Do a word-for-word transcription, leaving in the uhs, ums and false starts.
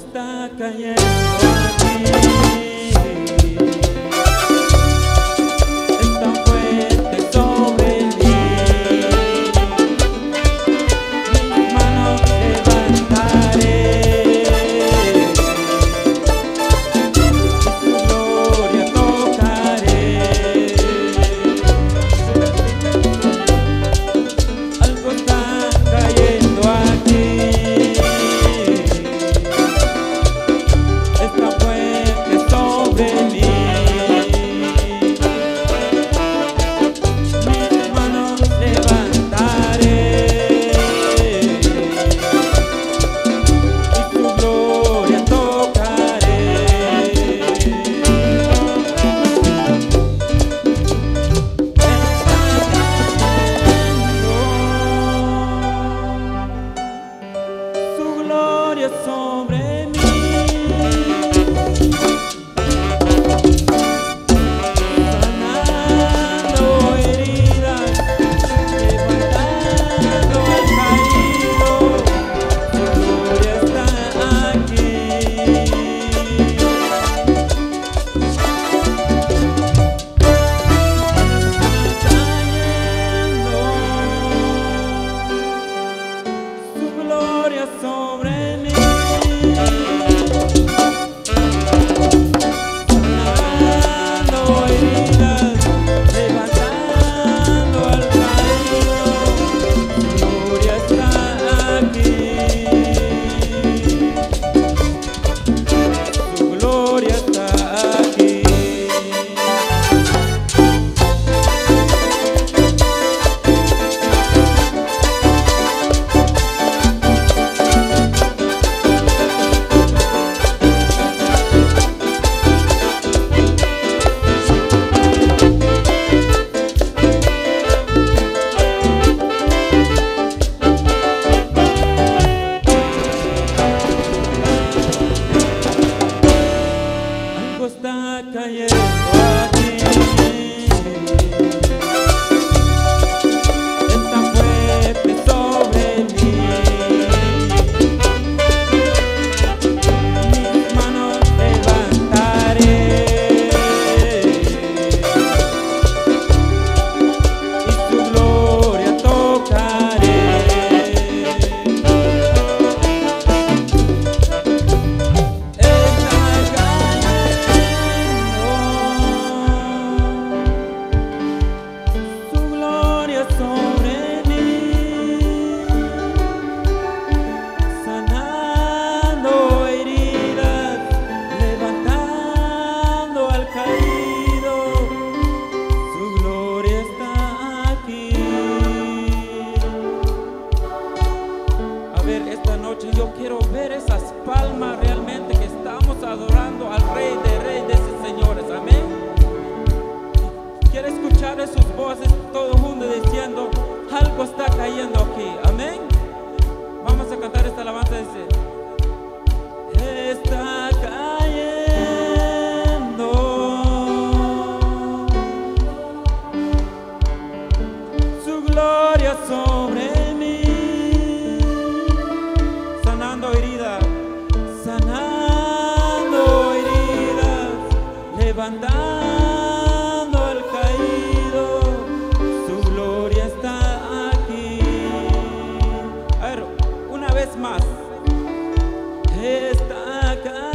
está cayendo aquí. Es tan fuerte sobre mí. Mis manos levantaré y su gloria tocaré. Algo está cayendo aquí. Sobre mí, sanando heridas, levantando al caído, su gloria está aquí. Cayendo, su gloria sobre mí. Está cayendo aquí. Es tan fuerte sobre mí. Mis manos levantaré y su gloria tocaré. Sobre mí, sanando heridas, levantando al caído, su gloria está aquí. A ver, esta noche yo quiero ver esas palmas realmente que estamos adorando al Rey de Reyes y Señores, amén. Quiero escuchar sus voces todos juntos diciendo, algo está cayendo aquí, amén. Vamos a cantar esta alabanza, dice, está cayendo su gloria sobre mí, sanando heridas, sanando heridas, levantando más. Está acá.